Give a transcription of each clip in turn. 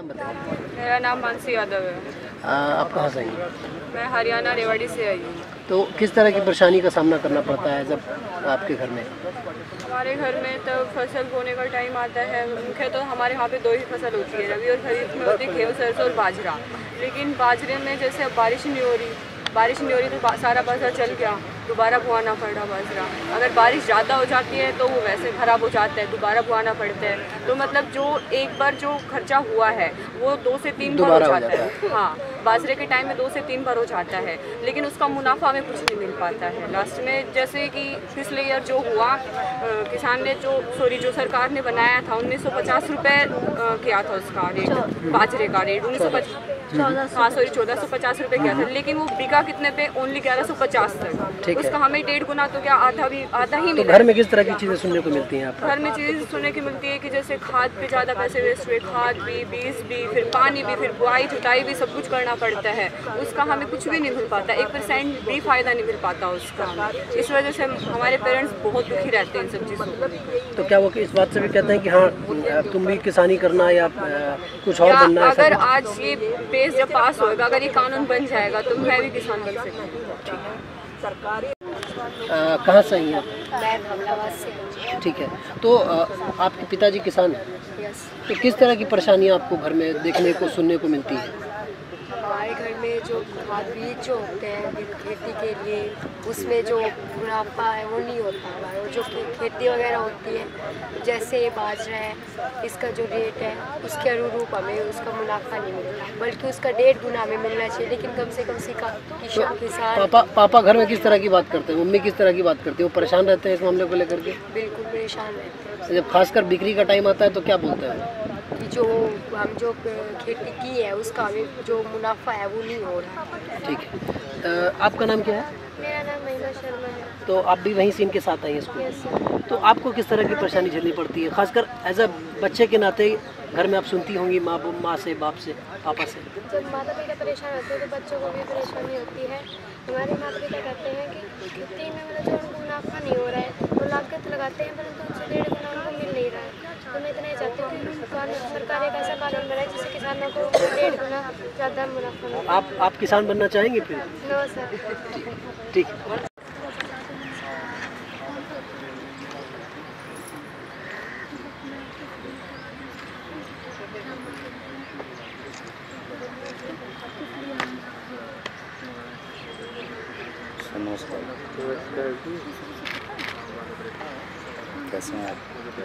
नाम बताइए। मेरा नाम मानसी यादव है। आप कहाँ से आई हैं? मैं हरियाणा रेवाड़ी से आई हूँ। तो किस तरह की परेशानी का सामना करना पड़ता है जब आपके घर में? हमारे घर में तो फसल बोने का टाइम आता है। मुख्य तो हमारे यहाँ पे दो ही फसल होती है, रबी और खरीफ में होती है गेहूँ, सरसों और बाजरा। लेकिन बाजरे में जैसे अब बारिश नहीं हो रही तो सारा बाजरा चल गया, दोबारा बोआना पड़ा बाजरा। अगर बारिश ज़्यादा हो जाती है तो वो वैसे ख़राब हो जाता है, दोबारा बोआना पड़ता है। तो मतलब जो एक बार जो खर्चा हुआ है वो 2 से 3 बार हो जाता है। हाँ, बाजरे के टाइम में 2 से 3 बार हो जाता है, लेकिन उसका मुनाफा हमें कुछ नहीं मिल पाता है लास्ट में। जैसे कि पिछले ईयर जो हुआ, किसान ने जो सरकार ने बनाया था 1950 रुपये किया था उसका रेट, बाजरे का रेट 1450 रुपये किया था, लेकिन वो बिका कितने पे? ओनली 1150 तक। उसका हमें 1.5 गुना तो क्या आधा ही मिला। तो घर में किस तरह की चीज़ें सुनने को मिलती हैं आपको? घर में चीज़ सुनने की मिलती है कि जैसे खाद पे ज़्यादा पैसे वेस्ट हुए, खाद भी, बीज भी, फिर पानी भी, फिर बुआई जुताई भी, सब कुछ करना पड़ता है। उसका हमें कुछ भी नहीं मिल पाता, 1% भी फ़ायदा नहीं मिल पाता उसका। इस वजह से हमारे पेरेंट्स बहुत दुखी रहते हैं इन सब चीज़ों को। तो क्या वो इस बात से भी कहते हैं कि हाँ तुम भी किसानी करना या कुछ और बनना है? अगर आज ये पेज जब पास होगा, अगर ये कानून बन जाएगा तो मैं भी किसान बन सकती हूँ। कहाँ से आई हैं? मैं भमलाबाद से। ठीक है, तो आपके पिताजी किसान हैं? यस। तो किस तरह की परेशानियाँ आपको घर में देखने को सुनने को मिलती है? हमारे घर में जो खाद बीज जो होते हैं खेती के लिए, उसमें जो मुनाफा है वो नहीं होता हमारा। जो खेती वगैरह होती है, जैसे बाजरा है, इसका जो रेट है उसके अनुरूप हमें उसका मुनाफा नहीं मिलता, बल्कि उसका 1.5 गुना हमें मिलना चाहिए। लेकिन कम से कम किसान पापा घर में किस तरह की बात करते हैं, मम्मी किस तरह की बात करती है? वो परेशान रहते हैं इस मामले को लेकर के? बिल्कुल परेशान रहते हैं। जब खासकर बिक्री का टाइम आता है तो क्या बोलते हैं? कि जो हम जो खेती की है उसका हमें जो मुनाफा है वो नहीं हो रहा। ठीक है, आपका नाम क्या है? मेरा नाम महिमा शर्मा है। तो आप भी वहीं से इनके साथ आई हैं स्कूल? यस। तो आपको किस तरह की परेशानी झेलनी पड़ती है, खासकर एज अ बच्चे के नाते? घर में आप सुनती होंगी माँ से, बाप से, पापा से। जब माता पिता परेशान होते हैं तो बच्चों को भी परेशानी होती है। हमारे माता पिता कहते हैं कि खेती में मतलब जो उनको मुनाफा नहीं हो रहा है, वो लागत लगाते हैं परंतु उनसे 1.5 गुना उनको मिल नहीं रहा है। तो मैं इतना ही चाहती हूँ कि सरकार एक ऐसा कानून बनाए जिससे किसानों को 1.5 गुना ज़्यादा मुनाफा मिले। आप किसान बनना चाहेंगे फिर? No sir. ठीक। नमस्कार, कैसे हैं आप?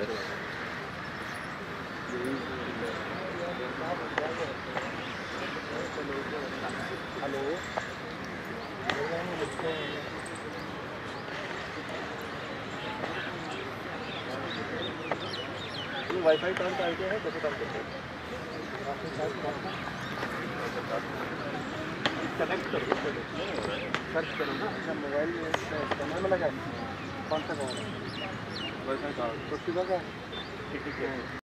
वाईफाई काम का आइडिया है, कैसे काम करते हैं? कनेक्ट कर सर्च करो ना अपना मोबाइल में, स्कैनर में लगा कौन सा वाईफाई का? तो ठीक है।